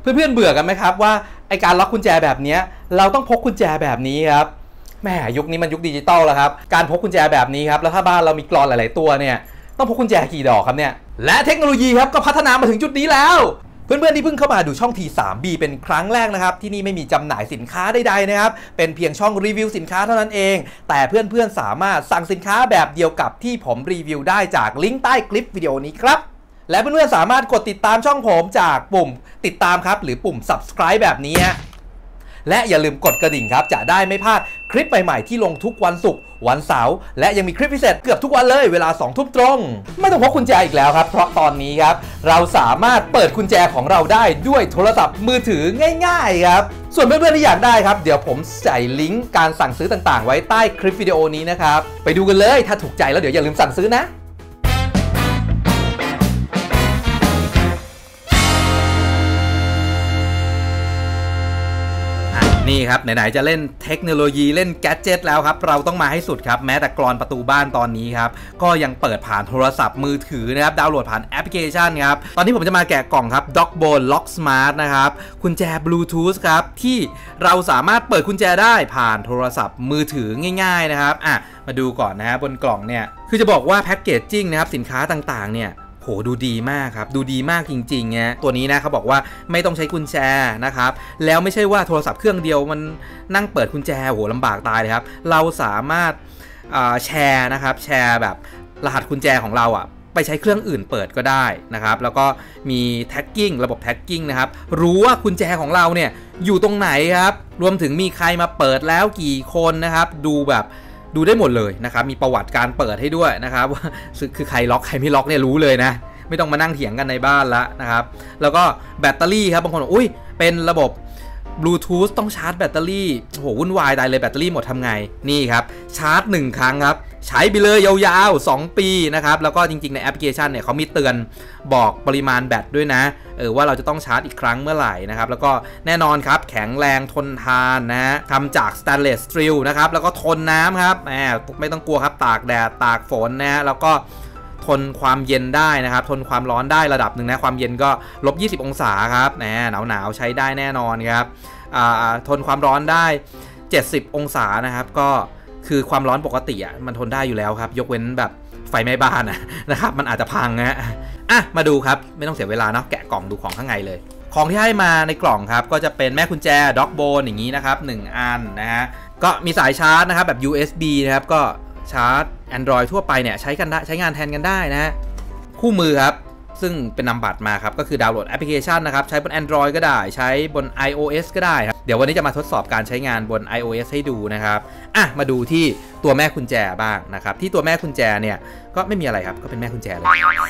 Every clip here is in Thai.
เพื่อนๆเบื่อกันไหมครับว่าไอการล็อกกุญแจแบบนี้เราต้องพกกุญแจแบบนี้ครับแหมยุคนี้มันยุคดิจิตอลแล้วครับการพกกุญแจแบบนี้ครับแล้วถ้าบ้านเรามีกลอนหลายๆตัวเนี่ยต้องพกกุญแจกี่ดอกครับเนี่ยและเทคโนโลยีครับก็พัฒนามาถึงจุดนี้แล้วเพื่อนๆที่เพิ่งเข้ามาดูช่อง T3B เป็นครั้งแรกนะครับที่นี่ไม่มีจำหน่ายสินค้าใดๆนะครับเป็นเพียงช่องรีวิวสินค้าเท่านั้นเองแต่เพื่อนๆสามารถสั่งสินค้าแบบเดียวกับที่ผมรีวิวได้จากลิงก์ใต้คลิปวิดีโอนี้ครับและเพื่อนๆสามารถกดติดตามช่องผมจากปุ่มติดตามครับหรือปุ่ม subscribe แบบนี้และอย่าลืมกดกระดิ่งครับจะได้ไม่พลาดคลิปใหม่ๆที่ลงทุกวันศุกร์วันเสาร์และยังมีคลิปพิเศษเกือบทุกวันเลยเวลา 20:00 นตรงไม่ต้องพกกุญแจอีกแล้วครับเพราะตอนนี้ครับเราสามารถเปิดกุญแจของเราได้ด้วยโทรศัพท์มือถือง่ายๆครับส่วนเพื่อนๆที่อยากได้ครับเดี๋ยวผมใส่ลิงก์การสั่งซื้อต่างๆไว้ใต้คลิปวิดีโอนี้นะครับไปดูกันเลยถ้าถูกใจแล้วเดี๋ยวอย่าลืมสั่งซื้อนะนี่ครับไหนๆจะเล่นเทคโนโลยีเล่นแกดเจ็ตแล้วครับเราต้องมาให้สุดครับแม้แต่กลอนประตูบ้านตอนนี้ครับก็ยังเปิดผ่านโทรศัพท์มือถือนะครับดาวน์โหลดผ่านแอปพลิเคชันครับตอนนี้ผมจะมาแกะกล่องครับ Dogbone Lock Smart นะครับกุญแจบลูทูธครับที่เราสามารถเปิดกุญแจได้ผ่านโทรศัพท์มือถือง่ายๆนะครับมาดูก่อนนะฮะบนกล่องเนี่ยคือจะบอกว่าแพ็กเกจจิ้งนะครับสินค้าต่างๆเนี่ยโหดูดีมากครับดูดีมากจริงๆนะตัวนี้นะเขาบอกว่าไม่ต้องใช้กุญแจนะครับแล้วไม่ใช่ว่าโทรศัพท์เครื่องเดียวมันนั่งเปิดกุญแจโหลำบากตายเลยครับเราสามารถแชร์นะครับแชร์แบบรหัสกุญแจของเราไปใช้เครื่องอื่นเปิดก็ได้นะครับแล้วก็มีแท็กกิ้งระบบแท็กกิ้งนะครับรู้ว่ากุญแจของเราเนี่ยอยู่ตรงไหนครับรวมถึงมีใครมาเปิดแล้วกี่คนนะครับดูได้หมดเลยนะครับมีประวัติการเปิดให้ด้วยนะครับว่าคือใครล็อกใครไม่ล็อกเนี่ยรู้เลยนะไม่ต้องมานั่งเถียงกันในบ้านละนะครับแล้วก็แบตเตอรี่ครับบางคนบอกอุ้ยเป็นระบบบลูทูธต้องชาร์จแบตเตอรี่โหวุ่นวายตายเลยแบตเตอรี่หมดทำไงนี่ครับชาร์จ1ครั้งครับใช้ไปเลยยาวๆ2 ปีนะครับแล้วก็จริงๆในแอปพลิเคชันเนี่ยเขามีเตือนบอกปริมาณแบตด้วยนะว่าเราจะต้องชาร์จอีกครั้งเมื่อไหร่นะครับแล้วก็แน่นอนครับแข็งแรงทนทานนะทำจากสแตนเลสสตีลนะครับแล้วก็ทนน้ำครับไม่ต้องกลัวครับตากแดดตากฝนนะแล้วก็ทนความเย็นได้นะครับทนความร้อนได้ระดับหนึ่งนะความเย็นก็-20 องศาครับหนาวใช้ได้แน่นอนครับทนความร้อนได้70 องศานะครับก็คือความร้อนปกติมันทนได้อยู่แล้วครับยกเว้นแบบไฟไหม้บ้านนะครับมันอาจจะพังนะมาดูครับไม่ต้องเสียเวลาเนาะแกะกล่องดูของข้างในเลยของที่ให้มาในกล่องครับก็จะเป็นแม่กุญแจ Dogbone อย่างนี้นะครับ1 อันนะฮะก็มีสายชาร์จนะครับแบบ USB นะครับก็ชาร์จ Android ทั่วไปเนี่ยใช้งานแทนกันได้นะฮะคู่มือครับซึ่งเป็นนำบัตรมาครับก็คือดาวน์โหลดแอปพลิเคชันนะครับใช้บน Android ก็ได้ใช้บน iOS ก็ได้ครับเดี๋ยววันนี้จะมาทดสอบการใช้งานบน iOS ให้ดูนะครับมาดูที่ตัวแม่กุญแจบ้างนะครับที่ตัวแม่กุญแจเนี่ยก็ไม่มีอะไรครับก็เป็นแม่กุญแจเลย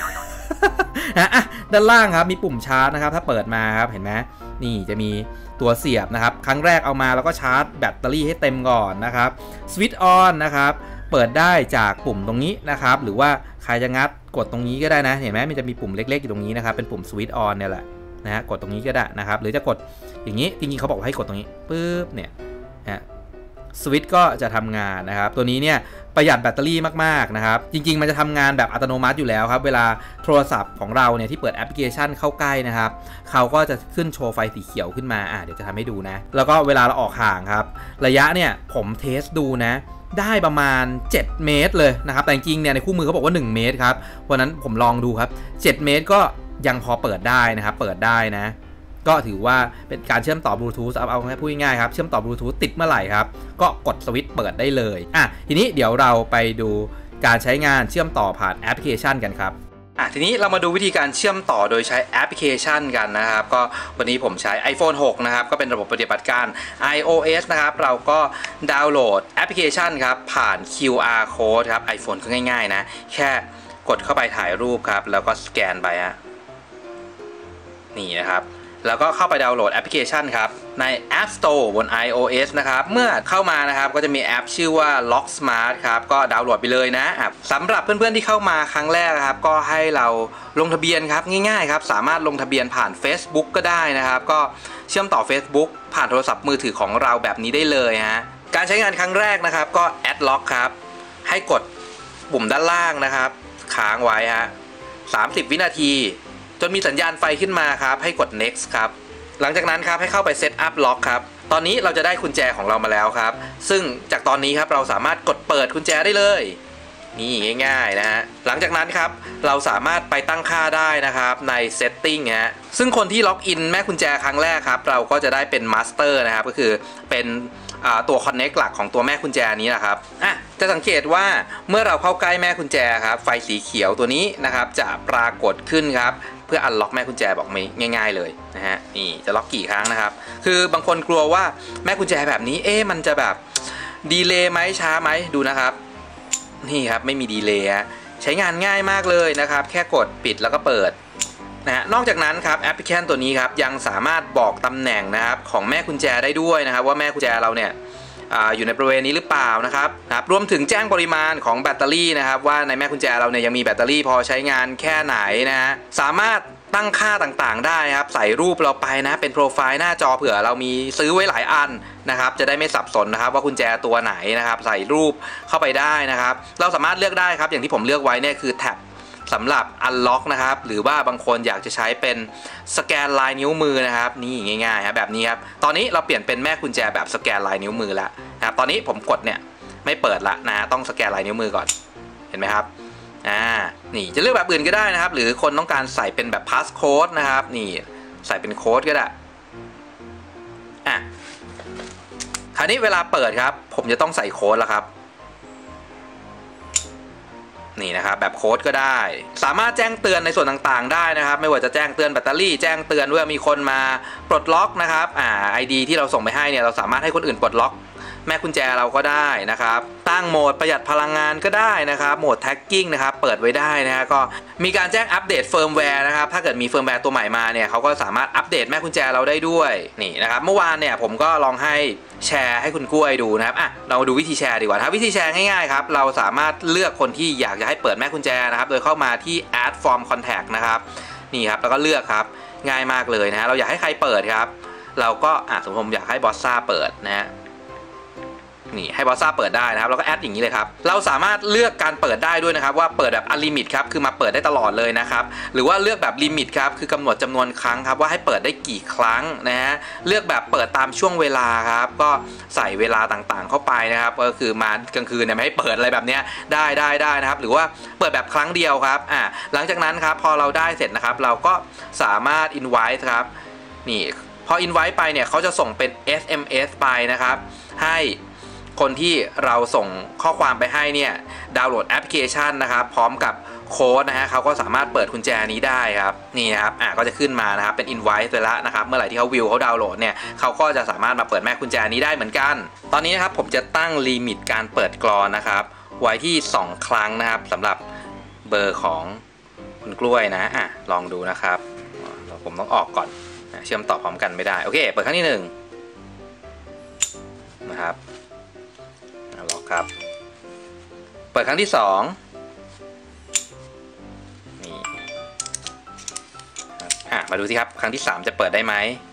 ด้านล่างครับมีปุ่มชาร์จนะครับถ้าเปิดมาครับเห็นไหมนี่จะมีตัวเสียบนะครับครั้งแรกเอามาแล้วก็ชาร์จแบตเตอรี่ให้เต็มก่อนนะครับสวิตช์ออนนะครับเปิดได้จากปุ่มตรงนี้นะครับหรือว่าใครจะงัดกดตรงนี้ก็ได้นะเห็นไหมมันจะมีปุ่มเล็กๆอยู่ตรงนี้นะครับเป็นปุ่มสวิตช์ออนเนี่ยแหละนะฮะกดตรงนี้ก็ได้นะครับหรือจะกดอย่างนี้จริงๆเขาบอกให้กดตรงนี้ปึ๊บเนี่ยสวิตช์ก็จะทำงานนะครับตัวนี้เนี่ยประหยัดแบตเตอรี่มากๆนะครับจริงๆมันจะทำงานแบบอัตโนมัติอยู่แล้วครับเวลาโทรศัพท์ของเราเนี่ยที่เปิดแอปพลิเคชันเข้าใกล้นะครับเขาก็จะขึ้นโชว์ไฟสีเขียวขึ้นมาเดี๋ยวจะทำให้ดูนะแล้วก็เวลาเราออกห่างครับระยะเนี่ยผมเทสดูนะได้ประมาณ7 เมตรเลยนะครับแต่จริงๆเนี่ยในคู่มือเขาบอกว่า1 เมตรครับวันนั้นผมลองดูครับ7 เมตรก็ยังพอเปิดได้นะครับเปิดได้นะก็ถือว่าเป็นการเชื่อมต่อบลูทูธเอาให้พูดง่ายๆครับเชื่อมต่อบลูทูธติดเมื่อไหร่ครับก็กดสวิตช์เปิดได้เลยทีนี้เดี๋ยวเราไปดูการใช้งานเชื่อมต่อผ่านแอปพลิเคชันกันครับทีนี้เรามาดูวิธีการเชื่อมต่อโดยใช้แอปพลิเคชันกันนะครับก็วันนี้ผมใช้ iPhone 6 นะครับก็เป็นระบบปฏิบัติการ iOS นะครับเราก็ดาวน์โหลดแอปพลิเคชันครับผ่าน QR code ครับ iPhone ก็ง่ายๆนะแค่กดเข้าไปถ่ายรูปครับแล้วก็สแกนไปนี่นะครับแล้วก็เข้าไปดาวน์โหลดแอปพลิเคชันครับใน App Store บน iOS นะครับเมื่อเข้ามานะครับก็จะมีแอปชื่อว่า Lock Smart ครับก็ดาวน์โหลดไปเลยนะสำหรับเพื่อนๆที่เข้ามาครั้งแรกครับก็ให้เราลงทะเบียนครับง่ายๆครับสามารถลงทะเบียนผ่าน Facebook ก็ได้นะครับก็เชื่อมต่อ Facebook ผ่านโทรศัพท์มือถือของเราแบบนี้ได้เลยการใช้งานครั้งแรกนะครับก็ Add Lock ครับให้กดปุ่มด้านล่างนะครับค้างไว้30 วินาทีจนมีสัญญาณไฟขึ้นมาครับให้กด next ครับหลังจากนั้นครับให้เข้าไป Set Up Lock ครับตอนนี้เราจะได้กุญแจของเรามาแล้วครับซึ่งจากตอนนี้ครับเราสามารถกดเปิดกุญแจได้เลยนี่ง่ายๆนะฮะหลังจากนั้นครับเราสามารถไปตั้งค่าได้นะครับใน Setting ฮะซึ่งคนที่ล็อกอินแม่กุญแจครั้งแรกครับเราก็จะได้เป็น Master นะครับก็คือเป็นตัว Connect หลักของตัวแม่กุญแจนี้นะครับจะสังเกตว่าเมื่อเราเข้าใกล้แม่กุญแจครับไฟสีเขียวตัวนี้นะครับจะปรากฏขึ้นครับเพื่ออันล็อกแม่กุญแจบอกง่ายๆเลยนะฮะนี่จะล็อกกี่ครั้งนะครับคือบางคนกลัวว่าแม่กุญแจแบบนี้มันจะแบบดีเลย์ไหมช้าไหมดูนะครับนี่ครับไม่มีดีเลย์ใช้งานง่ายมากเลยนะครับแค่กดปิดแล้วก็เปิดนะฮะนอกจากนั้นครับแอปพลิเคชันตัวนี้ครับยังสามารถบอกตำแหน่งนะครับของแม่กุญแจได้ด้วยนะครับว่าแม่กุญแจเราเนี่ยอยู่ในบริเวณนี้หรือเปล่านะครับรวมถึงแจ้งปริมาณของแบตเตอรี่นะครับว่าในแม่กุญแจเราเนี่ยยังมีแบตเตอรี่พอใช้งานแค่ไหนนะฮะสามารถตั้งค่าต่างๆได้ครับใส่รูปเราไปนะเป็นโปรไฟล์หน้าจอเผื่อเรามีซื้อไว้หลายอันนะครับจะได้ไม่สับสนนะครับว่ากุญแจตัวไหนนะครับใส่รูปเข้าไปได้นะครับเราสามารถเลือกได้ครับอย่างที่ผมเลือกไว้เนี่ยคือแท็บสำหรับ Unlock นะครับหรือว่าบางคนอยากจะใช้เป็นสแกนลายนิ้วมือนะครับนี่ง่ายๆครับแบบนี้ครับตอนนี้เราเปลี่ยนเป็นแม่กุญแจแบบสแกนลายนิ้วมือแล้วนะครับตอนนี้ผมกดเนี่ยไม่เปิดละนะต้องสแกนลายนิ้วมือก่อนเห็นไหมครับนี่จะเลือกแบบอื่นก็ได้นะครับหรือคนต้องการใส่เป็นแบบพาสโค้ดนะครับนี่ใส่เป็นโค้ดก็ได้คราวนี้เวลาเปิดครับผมจะต้องใส่โค้ดแล้วครับนี่นะครับแบบโค้ดก็ได้สามารถแจ้งเตือนในส่วนต่างๆได้นะครับไม่ว่าจะแจ้งเตือนแบตเตอรี่แจ้งเตือนว่ามีคนมาปลดล็อกนะครับID ที่เราส่งไปให้เนี่ยเราสามารถให้คนอื่นปลดล็อกแม่กุญแจเราก็ได้นะครับตั้งโหมดประหยัดพลังงานก็ได้นะครับโหมดแท็กกิ้งนะครับเปิดไว้ได้นะฮะก็มีการแจ้งอัปเดตเฟิร์มแวร์นะครับถ้าเกิดมีเฟิร์มแวร์ตัวใหม่มาเนี่ยเขาก็สามารถอัปเดตแม่กุญแจเราได้ด้วยนี่นะครับเมื่อวานเนี่ยผมก็ลองให้แชร์ให้คุณกล้วยดูนะครับเราดูวิธีแชร์ดีกว่าวิธีแชร์ง่ายๆครับเราสามารถเลือกคนที่อยากจะให้เปิดแม่กุญแจนะครับโดยเข้ามาที่ add form contact นะครับนี่ครับแล้วก็เลือกครับง่ายมากเลยนะฮะเราอยากให้ใครเปิดครับเราก็สมมติผมอยากให้บอสซ่าเปิดนะฮะนี่ให้บอสซ่าเปิดได้นะครับแล้วก็แอดอย่างนี้เลยครับเราสามารถเลือกการเปิดได้ด้วยนะครับว่าเปิดแบบอันลิมิตครับคือมาเปิดได้ตลอดเลยนะครับหรือว่าเลือกแบบลิมิตครับคือกำหนดจำนวนครั้งครับว่าให้เปิดได้กี่ครั้งนะฮะเลือกแบบเปิดตามช่วงเวลาครับก็ใส่เวลาต่างๆเข้าไปนะครับก็คือมากลางคืนเนี่ยไม่ให้เปิดอะไรแบบนี้ได้นะครับหรือว่าเปิดแบบครั้งเดียวครับหลังจากนั้นครับพอเราได้เสร็จนะครับเราก็สามารถ invite ครับนี่พอ invite ไปเนี่ยเขาจะส่งเป็น SMS ไปนะครับให้คนที่เราส่งข้อความไปให้เนี่ยดาวน์โหลดแอปพลิเคชันนะครับพร้อมกับโค้ดนะฮะเขาก็สามารถเปิดกุญแจนี้ได้ครับนี่นะครับก็จะขึ้นมานะครับเป็น invite ไปแล้วนะครับเมื่อไหร่ที่เขาวิวเขาดาวน์โหลดเนี่ยเขาก็จะสามารถมาเปิดแม่กุญแจนี้ได้เหมือนกันตอนนี้นะครับผมจะตั้งลิมิตการเปิดกลอนนะครับไว้ที่2ครั้งนะครับสำหรับเบอร์ของคุณกล้วยนะลองดูนะครับผมต้องออกก่อนเชื่อมต่อพร้อมกันไม่ได้โอเคเปิดครั้งที่1นะครับล็อกครับเปิดครั้งที่2นี่มาดูสิครับครั้งที่3จะเปิดได้ไหม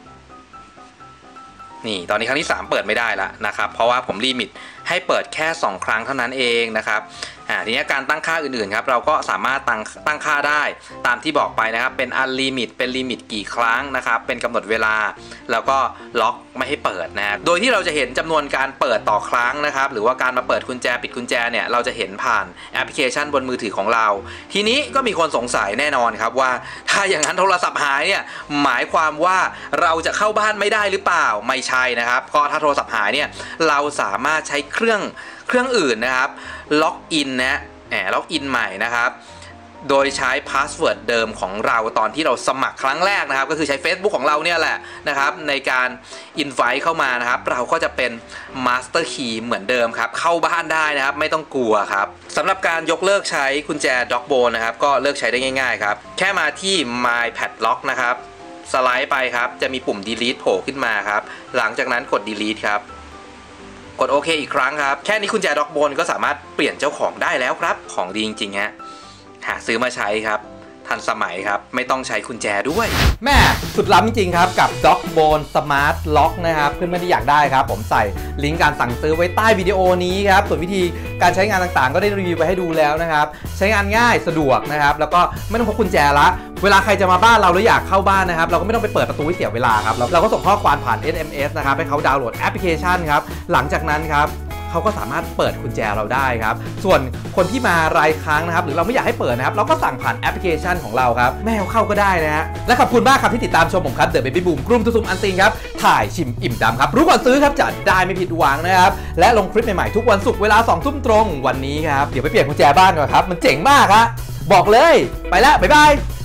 นี่ตอนนี้ครั้งที่3เปิดไม่ได้แล้วนะครับเพราะว่าผมลิมิตให้เปิดแค่2ครั้งเท่านั้นเองนะครับทีนี้การตั้งค่าอื่นๆครับเราก็สามารถตั้งค่าได้ตามที่บอกไปนะครับเป็นอันลิมิตเป็นลิมิตกี่ครั้งนะครับเป็นกำหนดเวลาแล้วก็ล็อกไม่ให้เปิดนะโดยที่เราจะเห็นจำนวนการเปิดต่อครั้งนะครับหรือว่าการมาเปิดกุญแจปิดกุญแจเนี่ยเราจะเห็นผ่านแอปพลิเคชันบนมือถือของเราทีนี้ก็มีคนสงสัยแน่นอนครับว่าถ้าอย่างนั้นโทรศัพท์หายเนี่ยหมายความว่าเราจะเข้าบ้านไม่ได้หรือเปล่าไม่ใช่นะครับก็ถ้าโทรศัพท์หายเนี่ยเราสามารถใช้เครื่องอื่นนะครับล็อกอินนะล็อกอินใหม่นะครับโดยใช้พาสเวิร์ดเดิมของเราตอนที่เราสมัครครั้งแรกนะครับก็คือใช้ Facebook ของเราเนี่ยแหละนะครับในการอินไวท์เข้ามานะครับเราก็จะเป็นมาสเตอร์คีย์เหมือนเดิมครับเข้าบ้านได้นะครับไม่ต้องกลัวครับสำหรับการยกเลิกใช้กุญแจด็อกโบนนะครับก็เลิกใช้ได้ง่ายๆครับแค่มาที่ My Padlock นะครับสไลด์ไปครับจะมีปุ่ม delete โผล่ขึ้นมาครับหลังจากนั้นกด delete ครับกดโอเคอีกครั้งครับแค่นี้กุญแจด็อกโบนก็สามารถเปลี่ยนเจ้าของได้แล้วครับของดีจริงๆฮะหาซื้อมาใช้ครับทันสมัยครับไม่ต้องใช้กุญแจด้วยแม่สุดล้ำจริงๆครับกับ Dogbone Smart Lock นะครับเพื่อนๆที่อยากได้ครับผมใส่ลิงก์การสั่งซื้อไว้ใต้วิดีโอนี้ครับส่วนวิธีการใช้งานต่างๆก็ได้รีวิวไปให้ดูแล้วนะครับใช้งานง่ายสะดวกนะครับแล้วก็ไม่ต้องพกกุญแจละเวลาใครจะมาบ้านเราแล้วอยากเข้าบ้านนะครับเราก็ไม่ต้องไปเปิดประตูให้เสียเวลาครับเราก็ส่งข้อความผ่าน SMS นะครับให้เขาดาวน์โหลดแอปพลิเคชันครับหลังจากนั้นครับเขาก็สามารถเปิดกุญแจเราได้ครับส่วนคนที่มารายครั้งนะครับหรือเราไม่อยากให้เปิดนะครับเราก็สั่งผ่านแอปพลิเคชันของเราครับไม่ให้เข้าก็ได้นะฮะและขอบคุณมากครับที่ติดตามชมผมครับ The Baby Boom กลุ่มตุซุมอันติงครับถ่ายชิมอิ่มดำครับรู้ก่อนซื้อครับจะได้ไม่ผิดหวังนะครับและลงคลิปใหม่ๆทุกวันศุกร์เวลา 20:00 นตรงวันนี้ครับเดี๋ยวไปเปลี่ยนกุญแจบ้านก่อนครับมันเจ๋งมากฮะบอกเลยไปแล้วบ๊ายบาย